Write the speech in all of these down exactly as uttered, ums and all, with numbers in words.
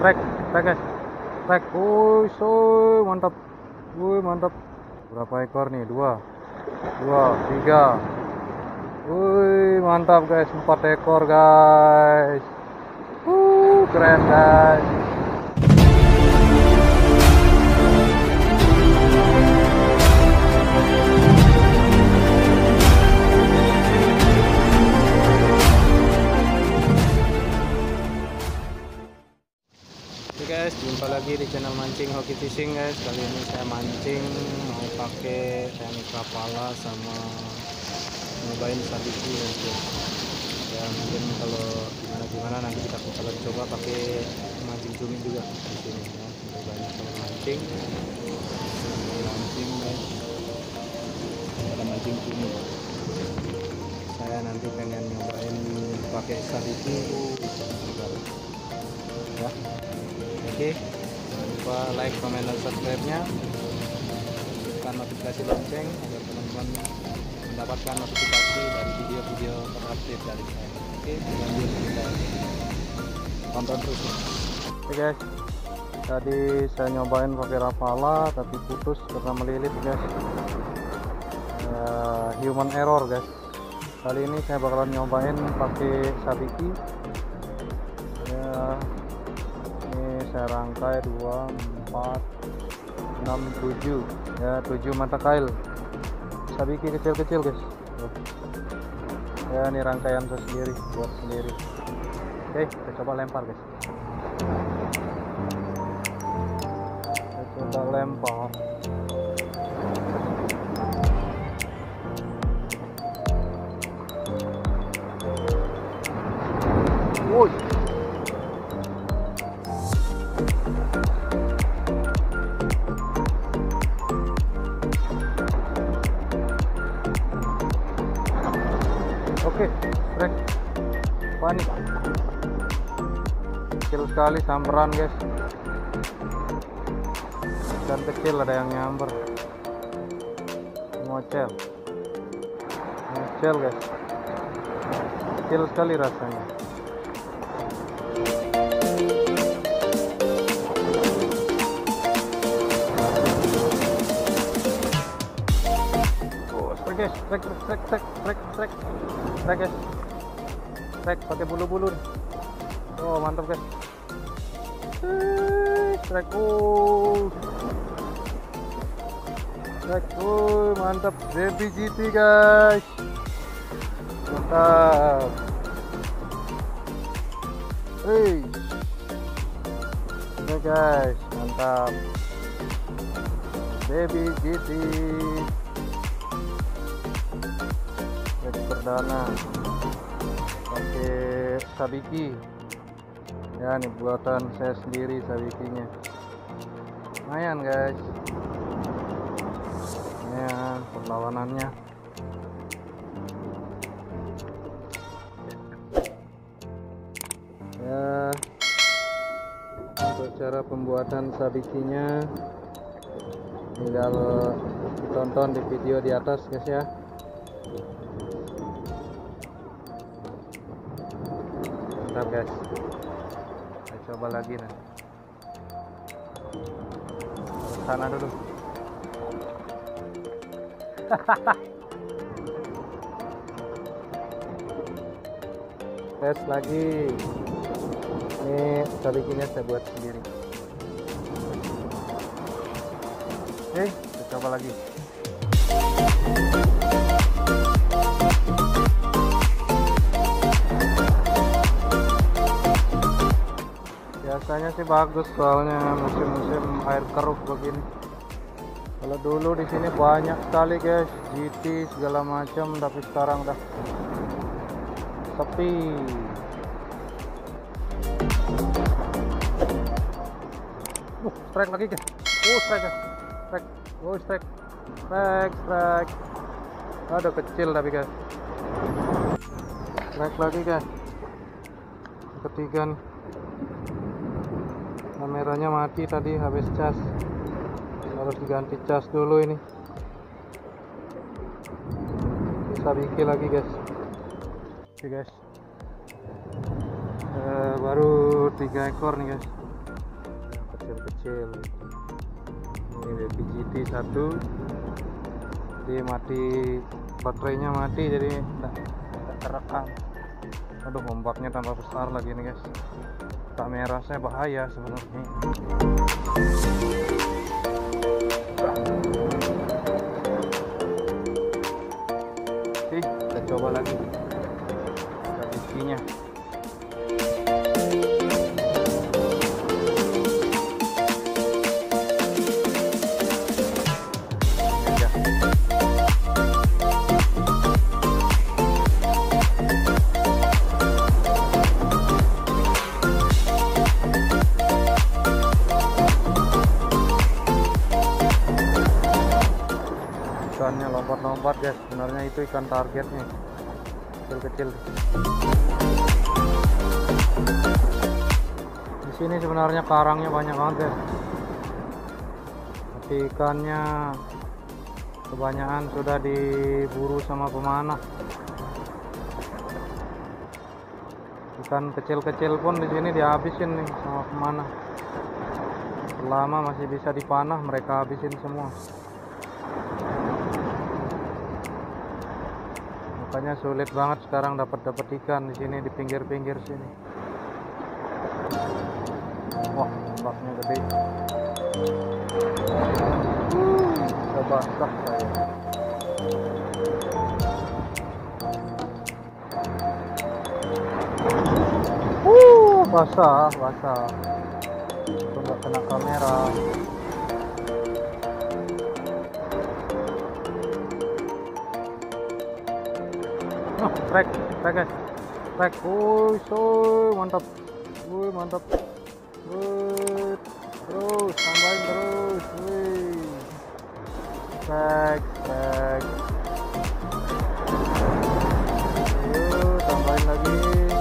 Trek, trek guys, trek. Wuih, soy, mantap. Wuih, mantap. Berapa ekor nih? Dua, dua, tiga. Wuih, mantap guys, empat ekor guys. Wuh, keren guys. Oke guys, jumpa lagi di channel mancing hoki fishing guys. Kali ini saya mancing mau pakai teknik rapala sama nyobain sabiki guys. Ya mungkin kalau gimana gimana nanti kita bakalan coba pakai mancing cumi juga di sini ya. Jadi banyak teman mancing, mancing guys, ada mancing cumi. Saya nanti pengen nyobain pakai sabiki ya. Oke, jangan lupa like, comment, dan subscribe-nya. Aktifkan notifikasi lonceng agar teman-teman mendapatkan notifikasi dari video-video terupdate dari saya. Oke, lanjut kita tonton terus. Oke guys, tadi saya nyobain pakai rapala tapi putus karena melilit guys. Uh, human error guys. Kali ini saya bakalan nyobain pakai sabiki. Ya, saya rangkai dua, empat, enam, tujuh ya, tujuh mata kail sabiki kecil-kecil guys. Tuh. Ya ini rangkaian saya sendiri, buat sendiri. Oke, kita coba lempar guys. Kita coba lempar. Woi, oke, trek panik kecil sekali, samperan guys, dan kecil ada yang nyamber, ngocel ngocel guys, kecil sekali rasanya. Guys, trek trek trek trek trek trek guys, trek pakai bulu-bulu nih. Oh mantap guys, trek, oh trek, oh mantap, baby G T guys, mantap. Hey, oke guys, mantap, baby G T perdana pakai sabiki ya, nih buatan saya sendiri sabikinya. Lumayan guys ya perlawanannya. Ya untuk cara pembuatan sabikinya tinggal ditonton di video di atas guys ya. Mantap guys, saya coba lagi nih, sana dulu. Tes lagi, ini sabikinya saya buat sendiri. Oke, kita coba lagi. Biasanya sih bagus soalnya musim-musim air keruh begini. Kalau dulu di sini banyak sekali guys, G T segala macam, tapi sekarang udah sepi. Uh, strike lagi guys. Oh, strike guys. Strike. Oh, strike. Strike, strike. Ada kecil tapi guys. Strike lagi guys. Ketiga nih. Kameranya mati tadi habis cas, harus diganti cas dulu ini. Bisa bikin lagi guys. Oke guys, uh, baru tiga ekor nih guys. kecil-kecil. Ini V G T satu, jadi mati, baterainya mati, jadi tidak terekam. Aduh, ombaknya tambah besar lagi nih guys. Kamera saya bahaya sebenarnya. Oke, kita coba lagi kondisinya. Ikannya lompat-lompat guys, sebenarnya itu ikan targetnya kecil-kecil. Di sini sebenarnya karangnya banyak banget guys, tapi ikannya kebanyakan sudah diburu sama pemanah. Ikan kecil-kecil pun di sini dihabisin nih sama pemanah. Selama masih bisa dipanah, mereka habisin semua. Makanya sulit banget sekarang dapat dapat ikan di sini, di pinggir-pinggir sini. Wah, ombaknya gede. Udah basah saya. Uh, basah, basah. Itu nggak kena kamera. Oh, strike, strike guys, strike, wuih, so mantap, wuih mantap, wuih, terus tambahin terus, wuih, strike, strike, yuk tambahin lagi.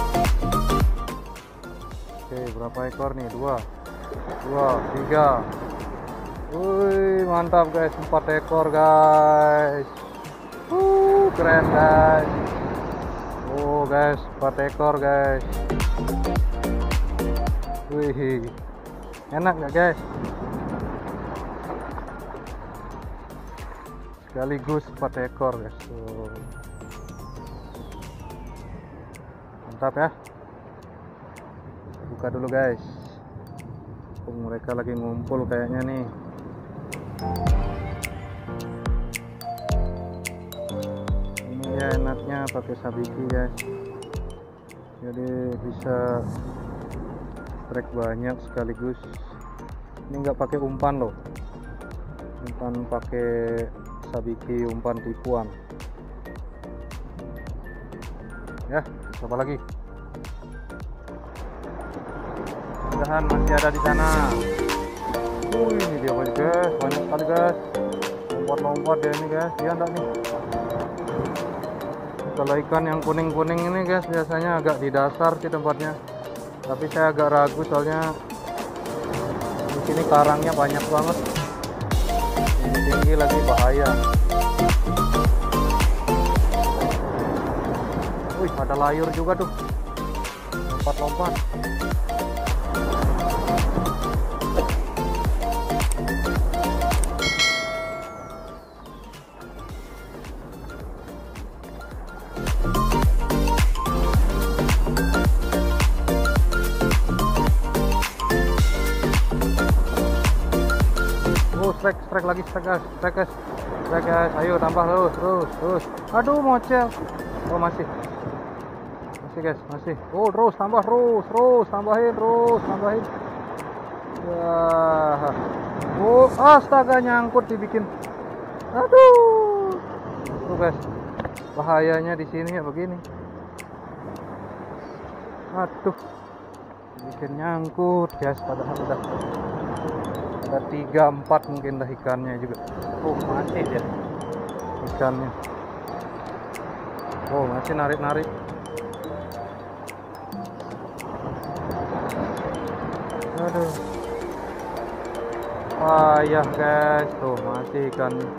Oke, berapa ekor nih? Dua, dua, tiga, wuih mantap guys, empat ekor guys, wuh keren guys. Oh guys, empat ekor guys. Wih, enak nggak guys? Sekaligus empat ekor guys. Oh. Mantap ya. Buka dulu guys. Oh, mereka lagi ngumpul kayaknya nih. Ya enaknya pakai sabiki guys, jadi bisa trek banyak sekaligus. Ini nggak pakai umpan loh, umpan pakai sabiki, umpan tipuan ya. Coba lagi, mudah-mudahan masih ada di sana. Uh, ini dia guys, banyak sekali guys, lompat-lompat deh ini guys. Dia enggak nih. Kalau ikan yang kuning-kuning ini guys biasanya agak di dasar sih tempatnya, tapi saya agak ragu soalnya di sini karangnya banyak banget, ini tinggi lagi, bahaya. Wih, ada layur juga tuh, lompat-lompat. Strike, strike lagi, strike guys, strike guys, strike guys, ayo tambah terus, terus, terus. Aduh, mocel. Oh masih, masih guys, masih. Oh terus, tambah terus, terus, tambahin terus, tambahin. Ya, oh astaga, nyangkut dibikin. Aduh, tuh guys, bahayanya di sini ya begini. Aduh, bikin nyangkut guys, padahal udah ada tiga empat mungkin dah ikannya juga. Oh masih ya ikannya. Oh masih narik-narik. Aduh, payah guys, tuh masih ikannya.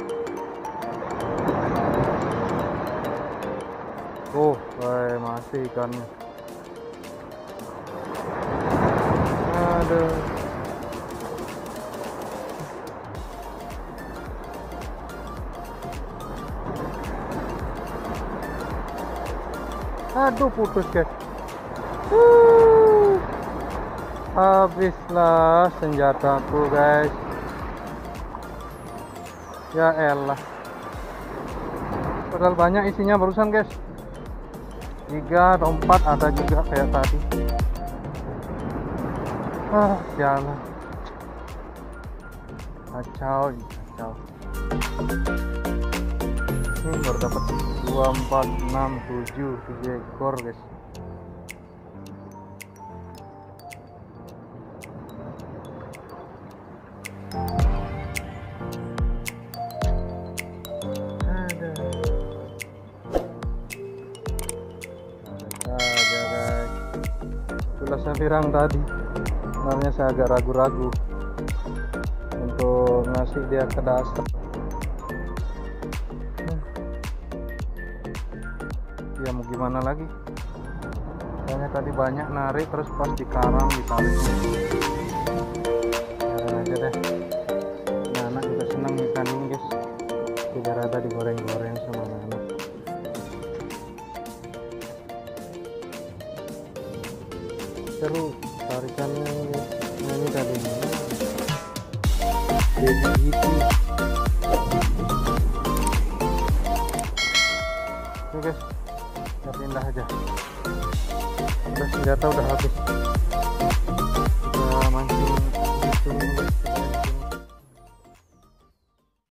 Oh eh, masih ikannya. Aduh, Aduh, putus guys. Uh, habislah senjataku guys. Ya elah. Padahal banyak isinya barusan guys. Tiga atau empat ada juga kayak tadi. Ah, sialan. Kacau, kacau. Ini baru dapat dua, empat, enam, tujuh, tujuh ekor guys. Ada. Ada guys. Itulah sapirang tadi. Sebenarnya saya agak ragu-ragu untuk ngasih dia ke dasar. Ya mau gimana lagi, soalnya tadi banyak narik terus pas di karang ditarik. Biarin aja deh, nah, anak juga senang ikan ini guys, tidak rada digoreng-goreng sama anak. Seru tarikannya ini tadi jadi gitu. Oke guys, kita pindah aja. Udah senjata udah habis. Kita mancing di sini.